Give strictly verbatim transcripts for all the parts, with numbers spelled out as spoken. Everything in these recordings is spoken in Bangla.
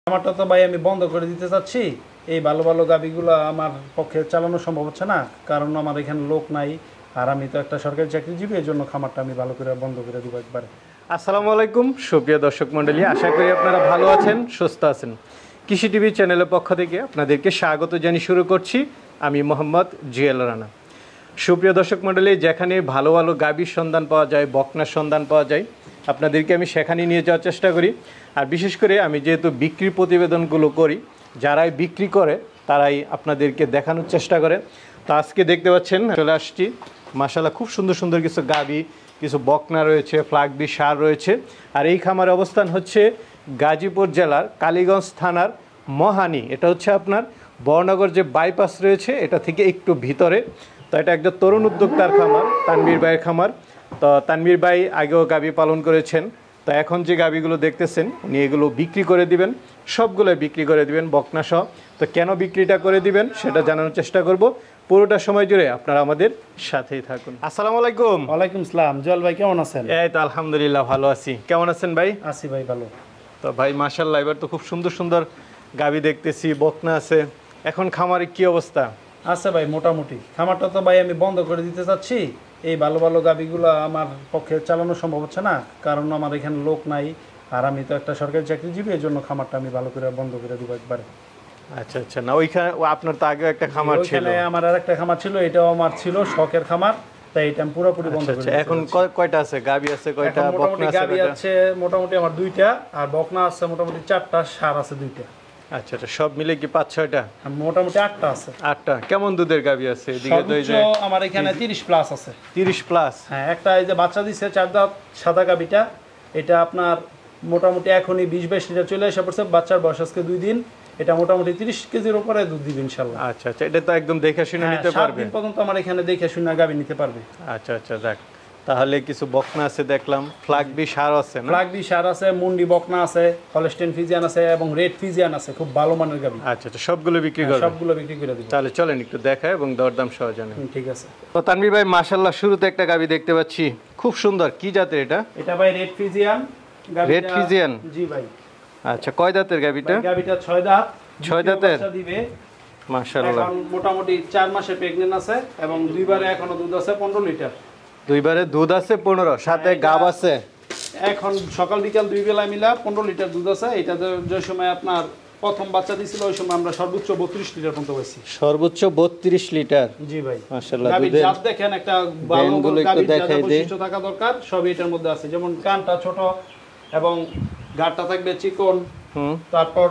আমারটা তো ভাই আমি বন্ধ করে দিতে চাচ্ছি। এই ভালো ভালো গাবিগুলো আমার পক্ষে চালানো সম্ভব হচ্ছে না, কারণ আমার এখানে লোক নাই, আর আমি তো একটা সরকারি চাকরিজীবী, এই জন্য খামারটা আমি ভালো করে বন্ধ করে দিব একবারে। আসসালামু আলাইকুম সুপ্রিয় দর্শক মণ্ডলী, আশা করি আপনারা ভালো আছেন, সুস্থ আছেন। কৃষি টিভি চ্যানেলের পক্ষ থেকে আপনাদেরকে স্বাগত জানিয়ে শুরু করছি। আমি মোহাম্মদ জুয়েল রানা। সুপ্রিয় দর্শক মণ্ডলী, যেখানে ভালো ভালো গাবির সন্ধান পাওয়া যায়, বকনার সন্ধান পাওয়া যায়, আপনাদেরকে আমি সেখানে নিয়ে যাওয়ার চেষ্টা করি। আর বিশেষ করে আমি যেহেতু বিক্রির প্রতিবেদনগুলো করি, যারাই বিক্রি করে তারাই আপনাদেরকে দেখানোর চেষ্টা করে। তো আজকে দেখতে পাচ্ছেন চলে আসছি, মাশাআল্লাহ খুব সুন্দর সুন্দর কিছু গাবি, কিছু বকনা রয়েছে, ফ্লাগবি সার রয়েছে। আর এই খামারের অবস্থান হচ্ছে গাজীপুর জেলার কালীগঞ্জ থানার মহানি। এটা হচ্ছে আপনার বড়নগর যে বাইপাস রয়েছে এটা থেকে একটু ভিতরে। তো এটা একটা তরুণ উদ্যোক্তার খামার, তানভীর ভাইয়ের খামার। তো তানভীর ভাই আগেও গাবি পালন করেছেন, তো এখন যে গাবিগুলো দেখতেছেন উনি এগুলো বিক্রি করে দিবেন, সবগুলো বিক্রি করে দিবেন বকনা সহ। তো কেন বিক্রিটা করে দিবেন সেটা জানানোর চেষ্টা করব। পুরোটা সময় জুড়ে আপনারা আমাদের সাথেই থাকুন। আসসালামু আলাইকুম। ওয়ালাইকুম আসসালাম। জল ভাই কেমন আছেন? এই তো আলহামদুলিল্লাহ ভালো আছি। কেমন আছেন ভাই? আছি ভাই ভালো। তো ভাই মাশাআল্লাহ এবার তো খুব সুন্দর সুন্দর গাবি দেখতেছি, বকনা আছে। এখন খামারে কি অবস্থা? আছে ভাই মোটামুটি। খামারটা তো ভাই আমি বন্ধ করে দিতে চাচ্ছি। এই ভালো ভালো গাবিগুলো আমার পক্ষে চালানো সম্ভব হচ্ছে না, কারণ আমার এখানে লোক নাই, আর আমি তো একটা সরকারি চাকরিজীবী, এই জন্য খামারটা আমি ভালো করে বন্ধ করে দিব একবারে। আচ্ছা আচ্ছা, না ওইখানে আপনার তো আগে একটা খামার ছিল। ওইখানে আমার আর একটা খামার ছিল, এটাও আমার ছিল শখের খামার, তাই এটা আমি পুরোপুরি বন্ধ করে দিয়েছি। এখন কয়টা আছে গাবি? আছে কয়টা? মোটামুটি গাবি আছে মোটামুটি আমার দুইটা, আর বকনা আছে মোটামুটি চারটা, সার আছে দুইটা। আচ্ছা আচ্ছা, সব মিলে কি পাঁচ ছয়টা? মোটামুটি আটটা আছে। আটটা। কেমন দুধের গাবি আছে এদিকে? তো এই যে আমার এখানে তিরিশ প্লাস আছে। তিরিশ প্লাস? হ্যাঁ, একটা এই যে বাচ্চা দিছে চার দাঁত সাদা গাবিটা, এটা আপনার মোটামুটি এখনই বিশ বাইশ লিটার চলে এসে পড়ছে। বাচ্চার বয়স আজকে দুই দিন। এটা মোটামুটি তিরিশ কেজির উপরে দুধ দিবে ইনশাআল্লাহ। আচ্ছা আচ্ছা, এটা তো একদম দেখে শুনে নিতে পারবে? সাত দিন পর্যন্ত আমার এখানে দেখে শুনে গাবি নিতে পারবে। আচ্ছা আচ্ছা, যাক। তাহলে কিছু বকনা আছে দেখলাম, ফ্লাগবি সার আছে না? ফ্লাগবি সার আছে, মুন্ডি বকনা আছে, হলস্টেইন ফিজিয়ান আছে এবং রেড ফিজিয়ান আছে, খুব ভালো মানের গাবি। আচ্ছা আচ্ছা, সবগুলো বিক্রি করবে? সবগুলো বিক্রি করে দিব। তাহলে চলেন একটু দেখাই এবং দরদাম সহ জানেন। ঠিক আছে। তো তানভীর ভাই মাশাআল্লাহ শুরুতে একটা গাবি দেখতে পাচ্ছি, খুব সুন্দর। কি জাতের এটা? এটা ভাই রেড ফিজিয়ান। Red Fijian? জি ভাই। আচ্ছা, কয় দাঁতের গাবিটা? গাবিটা ছয় দাঁত। ছয় দাঁতের দিবে মাশাআল্লাহ। এখন মোটামুটি চার মাসে প্রেগন্যান্ট আছে এবং দুইবারে এখনো দুধ আছে পনেরো লিটার। দুইবারে দুধ আছে পনেরো, সাথে গাব আছে। এখন সকাল বিকাল দুই বেলা মিলা পনেরো লিটার দুধ আছে। এটা যে সময় আপনার প্রথম বাচ্চা দিছিল ওই সময় আমরা সর্বোচ্চ বত্রিশ লিটার পর্যন্ত পাইছি। সর্বোচ্চ বত্রিশ লিটার? জি ভাই মাশাআল্লাহ। গাবির জাত দেখেন, একটা ভালো গাবির জাত বৈশিষ্ট্য থাকা দরকার, সবই এটার মধ্যে আছে। যেমন কানটা ছোট এবং গাটটা থাকবে চিকন। তারপর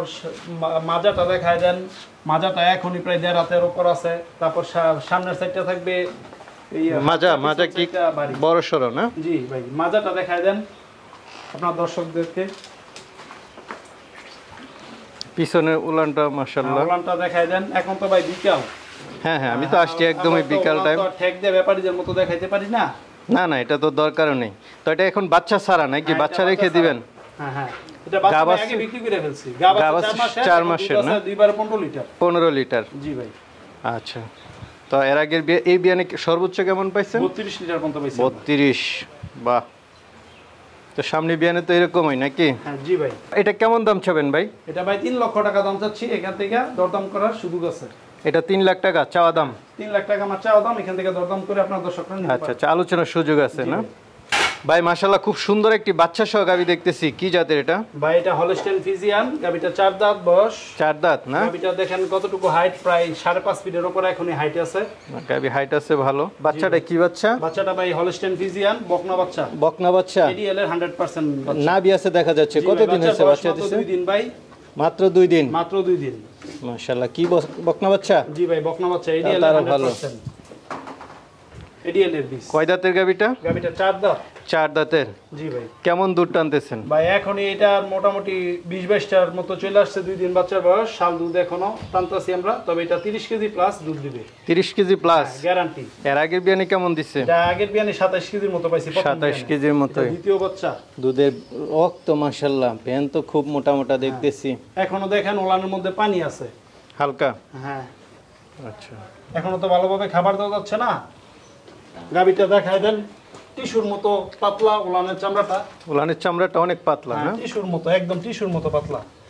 মাজাটা দেখায় দেন, মাজাটা এখনই প্রায় দেড় হাতের উপর আছে। তারপর সামনের সাইডটা থাকবে মাজা, মাজা কি বড় সরো না? জি ভাই, মাজাটা দেখায় দেন আপনার দর্শকদেরকে। পিছনের উলানটা মাশাআল্লাহ, উলানটা দেখায় দেন। এখন তো ভাই বিকাল। হ্যাঁ হ্যাঁ, আমি তো আসছি একদমই বিকাল টাইম। তো ঠেক দিয়ে ব্যাপারীদের মতো দেখাইতে পারি না। না না, এটা তো দরকারও নেই। তো এটা এখন বাচ্চা ছাড়া নাকি? বাচ্চা রেখে দিবেন? হ্যাঁ হ্যাঁ, এটা বাচ্চা আগে বিক্রি করে ফেলছি। গাব চার মাসের না? দুইবার পনেরো লিটার। পনেরো লিটার? জি ভাই। আচ্ছা, তো এর আগের এই বিয়ানে সর্বোচ্চ কেমন পাইছেন? বত্রিশ লিটার পর্যন্ত পাইছি। বত্রিশ? বাহ। তো সামনে বিয়ানে তো এরকমই নাকি? হ্যাঁ জি ভাই। এটা কেমন দাম চাবেন ভাই? এটা ভাই তিন লক্ষ টাকা দাম চাচ্ছি। এখান থেকে দরদাম করার সুযোগ আছে। এটা তিন লাখ টাকা চাওয়া দাম? তিন লাখ টাকা আমার চাওয়া দাম, এখান থেকে দরদাম করে আপনার দর্শকরা নিতে পারবে। আচ্ছা আচ্ছা, আলোচনার সুযোগ আছে না ভাই? মাশাআল্লাহ খুব সুন্দর একটি বাচ্চা সহ গাবি দেখতেছি। কি জাতের এটা ভাই? এটা হলস্টেইন ফিজিয়ান। গাবিটা চার দাঁত বয়স। চার দাঁত না? গাবিটা দেখেন কতটুকু হাইট, প্রায় সাড়ে পাঁচ ফিটের উপরে এখনই হাইট আছে। গাবি হাইট আছে ভালো। বাচ্চাটা কি বাচ্চা? বাচ্চাটা ভাই হলস্টেইন ফিজিয়ান, বকনা বাচ্চা। বকনা বাচ্চা? এডিএল এর একশো পার্সেন্ট বাচ্চা। নাভি আছে দেখা যাচ্ছে। কতদিন হয়েছে বাচ্চা দিছে? দুই দিন ভাই। মাত্র দুই দিন? মাত্র দুই দিন। মাশাআল্লাহ। কি বকনা বাচ্চা? জি ভাই, বকনা বাচ্চা। এডিএল এর একশো পার্সেন্ট। এডিএল এর বীজ। কয় দাঁতের গাবিটা? গাবিটা চার দাঁত। চার দাঁতের? জি ভাই। কেমন দুধ টানতেছেন ভাই? এখনই এটা মোটামুটি বিশ বাইশটার মতো চলে আসছে। দুই দিন বাচ্চার বয়স, শাল দুধ এখনো টানতেছি আমরা। তবে এটা তিরিশ কেজি প্লাস দুধ দিবে। তিরিশ কেজি প্লাস গ্যারান্টি। এর আগের বিয়ানে কেমন দিচ্ছে? এটা আগের বিয়ানে সাতাশ কেজির মতো পাইছি। সাতাশ কেজির মতো? দ্বিতীয় বাচ্চা। দুধের রক্ত মাশাআল্লাহ, ভ্যান তো খুব মোটা মোটা দেখতেছি। এখনো দেখেন ওলানের মধ্যে পানি আছে হালকা। হ্যাঁ আচ্ছা, এখনো তো ভালোভাবে খাবার দেওয়া যাচ্ছে না। গাবিটা দেখায় দেন, টিস্যুর মতো পাতলা উলানের চামড়াটা। উলানের চামড়াটা অনেক পাতলা না? টিস্যুর মতো, একদম টিস্যুর মতো পাতলা।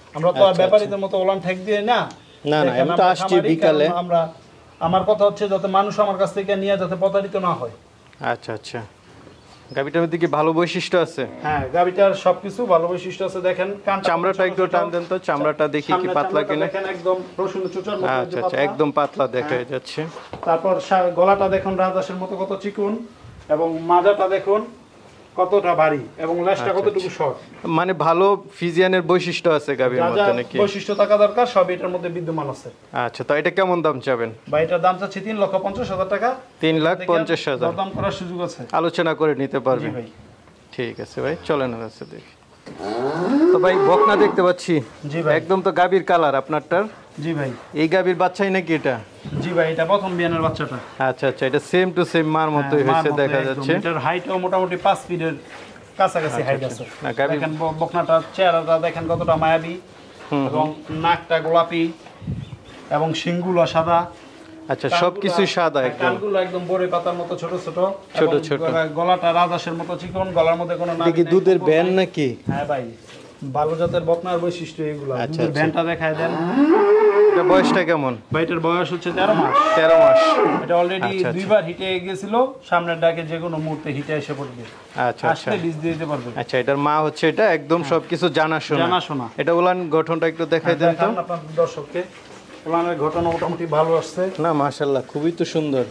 আমরা তো আর ব্যাপারীদের মতো ওলান ঠেক দিয়ে না। না না, আমি তো আসছি বিকালে। আমরা আমার কথা হচ্ছে যাতে মানুষ আমার কাছ থেকে নিয়ে যাতে প্রতারিত না হয়। আচ্ছা আচ্ছা, গাবিটার মধ্যে কি ভালো বৈশিষ্ট্য আছে? হ্যাঁ, গাবিটার সবকিছু ভালো বৈশিষ্ট্য আছে। দেখেন চামড়াটা একটু টান দেন তো, চামড়াটা দেখি কি পাতলা কিনা। দেখেন একদম রসুন চুচার মতো। আচ্ছা আচ্ছা, একদম পাতলা দেখা যাচ্ছে। তারপর গলাটা দেখুন রাজহাঁসের মতো কত চিকন, এবং মাজাটা দেখুন কতটা ভারী, এবং লেজটা কতটুকু শর্ট। মানে ভালো ফিজিয়ানের বৈশিষ্ট্য আছে গাবির মধ্যে নাকি? বৈশিষ্ট্য থাকা দরকার সব এটার মধ্যে বিদ্যমান আছে। আচ্ছা, তো এটা কেমন দাম চাবেন? বা এটার দাম চাচ্ছি তিন লক্ষ পঞ্চাশ হাজার টাকা। তিন লাখ পঞ্চাশ হাজার দাম করার সুযোগ আছে, আলোচনা করে নিতে পারবে। জি ভাই। ঠিক আছে ভাই, চলেন আছে দেখি। তো ভাই বকনা দেখতে পাচ্ছি। জি ভাই, একদম তো গাবির কালার আপনারটার। জি ভাই, এই গাবির বাচ্চাই নাকি এটা? জি ভাই, এটা প্রথম বিয়ানের বাচ্চাটা। আচ্ছা আচ্ছা, এটা সেম টু সেম মার মতোই হয়েছে দেখা যাচ্ছে। এটার হাইটও মোটামুটি পাঁচ ফিটের কাছাকাছি হাইট আছে। না গাবি দেখেন বকনাটার চেহারাটা দেখেন কতটা মায়াবী, এবং নাকটা গোলাপি, এবং শিংগুলো সাদা। আচ্ছা, সবকিছু সাদা একদম। কানগুলো একদম বড়ি পাতার মতো ছোট ছোট ছোট ছোট। গলাটা রাজহাঁসের মতো চিকন, গলার মধ্যে কোনো নাভি দেখি নাই, দুধের ব্যান নাকি? হ্যাঁ ভাই, ভালো জাতের বকনার বৈশিষ্ট্য এগুলো। আচ্ছা, দুধের ব্যানটা দেখায় দেন। এটা বয়সটা কেমন? ভাই এটার বয়স হচ্ছে তেরো মাস। তেরো মাস। এটা অলরেডি আচ্ছা, দুইবার হিটে গেছিল, সামনের ডাকে যে কোনো মুহূর্তে হিটে এসে পড়বে। আচ্ছা আচ্ছা, আসলে বীজ দিয়ে দিতে পারবে। আচ্ছা, এটার মা হচ্ছে এটা একদম সবকিছু জানাশোনা। জানাশোনা। এটা উলান গঠনটা একটু দেখাই দেন তো। আপনার দর্শককে উলানের ঘটনা মোটামুটি ভালো আসছে। না মাশাআল্লাহ, খুবই তো সুন্দর।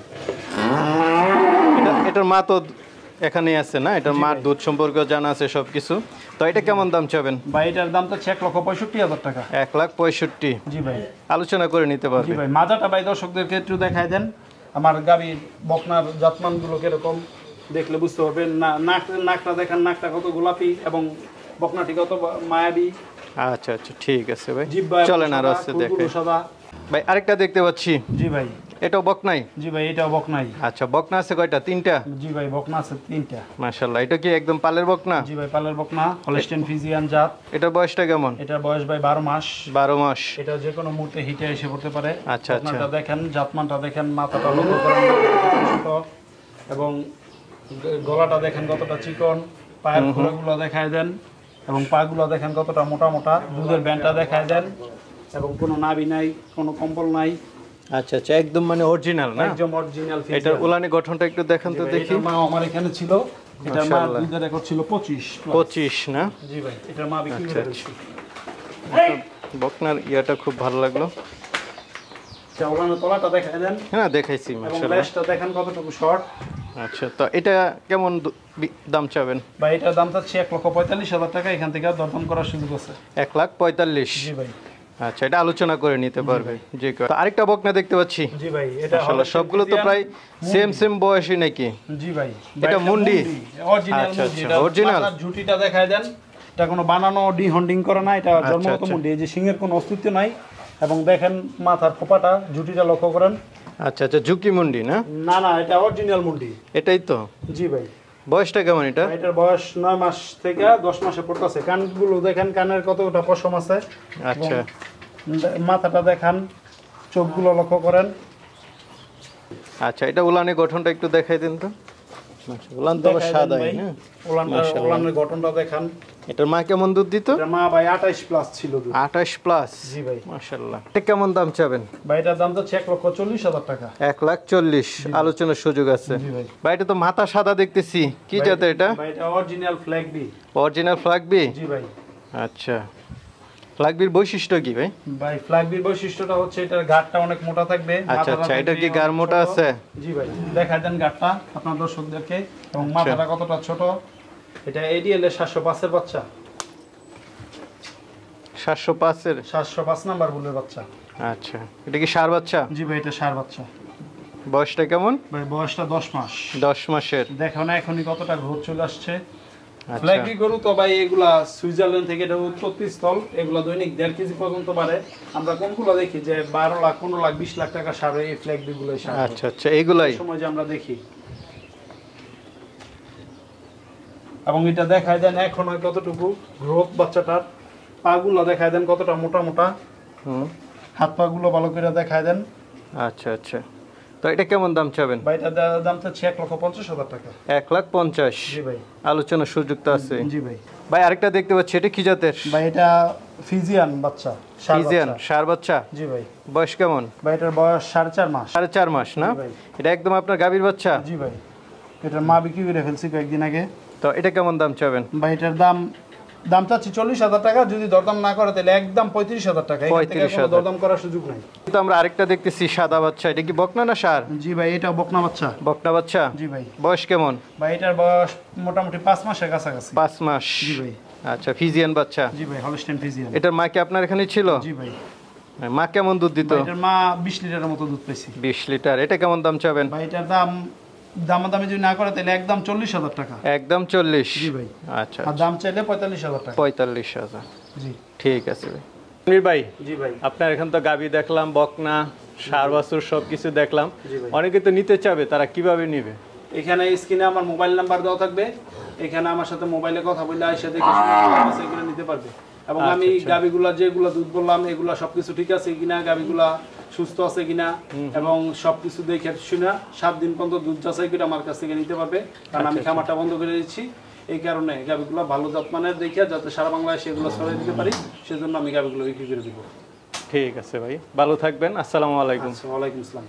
এটা এটার মা তো এখানেই আছে না? এটার মার দুধ সম্পর্কে জানা আছে সবকিছু। তো এটা কেমন দাম চাবেন? ভাই এটার দাম তো এক লক্ষ পঁয়ষট্টি হাজার টাকা। এক লাখ পঁয়ষট্টি। জি ভাই, আলোচনা করে নিতে জি পারবে। ভাই। মাজাটা ভাই দর্শকদেরকে একটু দেখায় দেন। আমার গাভীর বকনার জাতমানগুলো কিরকম দেখলে বুঝতে পারবেন। না নাক নাকটা দেখেন, নাকটা কত গোলাপি, এবং বকনাটি কত মায়াবী। আচ্ছা আচ্ছা, ঠিক আছে ভাই, জিহ্বা চলেন আর আছে দেখে। সাদা। ভাই আরেকটা দেখতে পাচ্ছি। জি ভাই, এটাও বকনাই? জি ভাই, এটাও বকনাই। আচ্ছা, বকনা আছে কয়টা? তিনটা? জি ভাই, বকনা আছে তিনটা। মাশাআল্লাহ, এটা কি একদম পালের বকনা? জি ভাই, পালের বকনা, হলস্টেইন ফ্রিজিয়ান জাত। এটার বয়সটা কেমন? এটার বয়স ভাই বারো মাস। বারো মাস। এটা যে কোনো মুহূর্তে হিটে এসে পড়তে পারে। আচ্ছা আচ্ছা, আপনারা দেখেন, জাতমানটা দেখেন, মাথাটা লক্ষ্য করেন ছোট, এবং গলাটা দেখেন কতটা চিকন, পায়ের খুঁড়াগুলো দেখায় দেন, এবং পাগুলো দেখেন কতটা মোটা মোটা। দুধের ব্যান্ডটা দেখায় দেন, এবং কোনো নাভি নাই, কোনো কম্বল নাই। আচ্ছা আচ্ছা, একদম মানে অরিজিনাল না? একদম অরিজিনাল। এটার উলানি গঠনটা একটু দেখান তো দেখি। মা আমার এখানে ছিল, এটার মা দুধের রেকর্ড ছিল পঁচিশ। পঁচিশ না? জি ভাই, এটার মা বিক্রি করে দিয়েছি। বকনার ইয়াটা খুব ভালো লাগলো। চাওলানোর তলাটা দেখায় দেন। হ্যাঁ দেখাইছি এবং মাশাআল্লাহ। লেজটা দেখেন কতটুকু শর্ট। আচ্ছা, তো এটা কেমন দাম চাবেন? বা এটার দাম চাচ্ছি এক লক্ষ পঁয়তাল্লিশ হাজার টাকা। এখান থেকে দরদাম করার সুযোগ আছে। এক লাখ পঁয়তাল্লিশ। জি ভাই। আচ্ছা, এটা আলোচনা করে নিতে পারবে যে কেউ। তো আরেকটা বকনা দেখতে পাচ্ছি। জি ভাই, এটা মাশাআল্লাহ, সবগুলো তো প্রায় সেম সেম বয়সী নাকি? জি ভাই। এটা মুন্ডি? অরিজিনাল আচ্ছা মুন্ডি। আচ্ছা, অরিজিনাল। মাথার ঝুঁটিটা দেখায় দেন। এটা কোনো বানানো ডি হন্ডিং করা না, এটা জন্মগত মুন্ডি। এই যে সিংহের কোনো অস্তিত্ব নাই, এবং দেখেন মাথার খোপাটা, ঝুঁটিটা লক্ষ্য করেন। আচ্ছা আচ্ছা, ঝুঁকি মুন্ডি না? না না, এটা অরিজিনাল মুন্ডি। এটাই তো? জি ভাই। বয়সটা কেমন এটা? এটার বয়স নয় মাস থেকে দশ মাসে পড়তেছে। কানগুলো দেখেন, কানের কতটা পশম আছে। আচ্ছা, মাথাটা দেখান, চোখগুলো লক্ষ্য করেন। আচ্ছা, এটা উলানের গঠনটা একটু দেখাই দিন তো। উলান তো সাদাই না? উলানের গঠনটা দেখান। এটার মা কেমন দুধ দিত? এটার মা ভাই আঠাশ প্লাস ছিল দুধ। আঠাশ প্লাস? জি ভাই। মাশাআল্লাহ। এটা কেমন দাম চাবেন? ভাই এটার দাম তো এক লক্ষ চল্লিশ হাজার টাকা। এক লাখ চল্লিশ। আলোচনার সুযোগ আছে। জি ভাই। ভাই এটা তো মাথা সাদা দেখতেছি, কি জাতের এটা? ভাই এটা original flag B. Original flag B? জি ভাই। আচ্ছা, ফ্ল্যাগ বির বৈশিষ্ট্য কি ভাই? ভাই ফ্ল্যাগ বির বৈশিষ্ট্যটা হচ্ছে এটার গাটটা অনেক মোটা থাকবে। আচ্ছা আচ্ছা, এটা কি গার মোটা আছে? জি ভাই, দেখায় দেন গাটটা আপনার দর্শকদেরকে, এবং মাথাটা কতটা ছোট। এটা এডিএল এর সাতশো পাঁচ এর বাচ্চা। সাতশো পাঁচ এর? সাতশো পাঁচ নাম্বার বুলের বাচ্চা। আচ্ছা, এটা কি ষাঁড় বাচ্চা? জি ভাই, এটা ষাঁড় বাচ্চা। বয়সটা কেমন? ভাই বয়সটা দশ মাস। দশ মাসের। দেখো না এখনই কতটা গ্রোথ চলে আসছে। আচ্ছা, ফ্ল্যাগবি গরু তো ভাই এগুলা সুইজারল্যান্ড থেকে, এটা উৎপত্তি স্থল। এগুলা দৈনিক দেড় কেজি পর্যন্ত পারে। আমরা কোনগুলো দেখি যে বারো লাখ পনেরো লাখ বিশ লাখ টাকা সারে এই ফ্ল্যাগবি গুলো। আচ্ছা আচ্ছা, এইগুলাই সময় যে আমরা দেখি, এবং এটা দেখায় দেন এখন কতটুকু গ্রোথ বাচ্চাটার। পাগুলো দেখায় দেন কতটা মোটা মোটা। হুম, হাত পা গুলো ভালো করে দেখায় দেন। আচ্ছা আচ্ছা, তো এটা কেমন দাম চাবেন? ভাই এটা দাম চাচ্ছি এক লক্ষ পঞ্চাশ হাজার টাকা। এক লাখ পঞ্চাশ। জি ভাই। আলোচনার সুযোগ তো আছে। জি ভাই। ভাই আরেকটা দেখতে পাচ্ছি, এটা কি জাতের? ভাই এটা ফিজিয়ান বাচ্চা। ফিজিয়ান ষাঁড় বাচ্চা। জি ভাই। বয়স কেমন? ভাই এটার বয়স সাড়ে চার মাস। সাড়ে চার মাস না? এটা একদম আপনার গাভীর বাচ্চা? জি ভাই। এটার মা বিক্রি করে ফেলছি কয়েকদিন আগে। তো এটা কেমন দাম চাবেন? ভাই এটার দাম দাম চাচ্ছি চল্লিশ হাজার টাকা, যদি দরদাম না করে তাহলে একদম পঁয়ত্রিশ হাজার টাকা। পঁয়ত্রিশ হাজার। দরদাম করার সুযোগ নাই। কিন্তু আমরা আরেকটা দেখতেছি সাদা বাচ্চা, এটা কি বকনা না ষাঁড়? জি ভাই এটা বকনা বাচ্চা। বকনা বাচ্চা। জি ভাই। বয়স কেমন? ভাই এটার বয়স মোটামুটি পাঁচ মাসের কাছাকাছি। পাঁচ মাস। জি ভাই। আচ্ছা, ফিজিয়ান বাচ্চা। জি ভাই, হলস্টাইন ফিজিয়ান। এটার মা কি আপনার এখানে ছিল? জি ভাই। মা কেমন দুধ দিত? এটার মা বিশ লিটারের মতো দুধ পাইছি। বিশ লিটার। এটা কেমন দাম চাবেন? ভাই এটার দাম দামাদামি যদি না করে তাহলে একদম চল্লিশ হাজার টাকা। একদম চল্লিশ? জি ভাই। আচ্ছা। আর দাম চাইলে পঁয়তাল্লিশ হাজার টাকা। পঁয়তাল্লিশ হাজার। জি ঠিক আছে ভাই। সমীর ভাই, জি ভাই, আপনার এখানে তো গাভী দেখলাম, বকনা, ষাঁড় বাছুর সব কিছু দেখলাম। জি ভাই। অনেকে তো নিতে চাবে, তারা কিভাবে নিবে? এখানে স্ক্রিনে আমার মোবাইল নাম্বার দেওয়া থাকবে, এখানে আমার সাথে মোবাইলে কথা বললে আইসা দেখে শুনে এগুলো নিতে পারবে। এবং আমি গাভীগুলা যেগুলা দুধ বললাম এগুলা সবকিছু ঠিক আছে কিনা, গাভীগুলা সুস্থ আছে কিনা এবং সবকিছু দেখে শুনে সাত দিন পর্যন্ত দুধ যাচাই করে আমার কাছ থেকে নিতে পারবে। কারণ আমি খামারটা বন্ধ করে দিচ্ছি, এই কারণে গাভীগুলো ভালো জাতমানের দেখে যাতে সারা বাংলাদেশে এগুলো ছড়িয়ে দিতে পারি, সেজন্য আমি গাভীগুলো বিক্রি করে দিব। ঠিক আছে ভাই, ভালো থাকবেন। আসসালামু আলাইকুম। ওয়ালাইকুম আসসালাম।